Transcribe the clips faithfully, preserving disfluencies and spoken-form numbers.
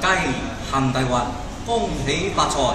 佳宜行大運，恭喜發財！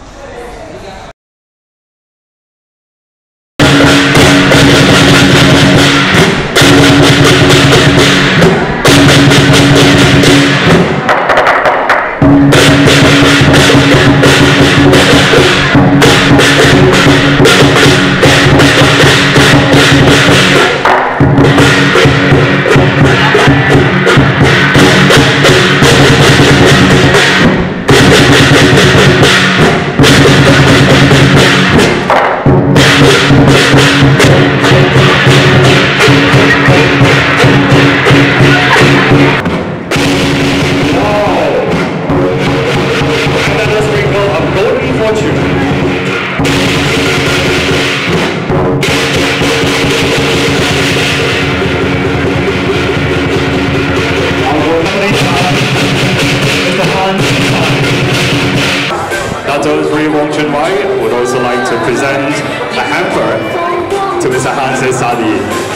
C N Y would also like to present a hamper to Mister Hanses Sadi.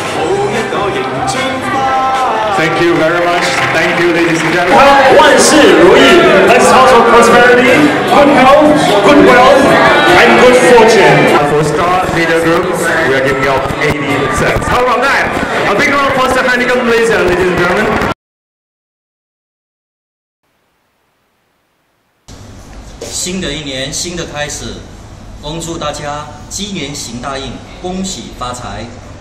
Thank you very much. Thank you, ladies and gentlemen. 万事如意 Let's also prosperity, good health, good wealth, and good fortune. For Star Media Group, we are giving out eighty cents. How about that? A big round for Heineken Malaysia, ladies and gentlemen. 新的一年，新的开始，恭祝大家鸡年行大运，恭喜发财！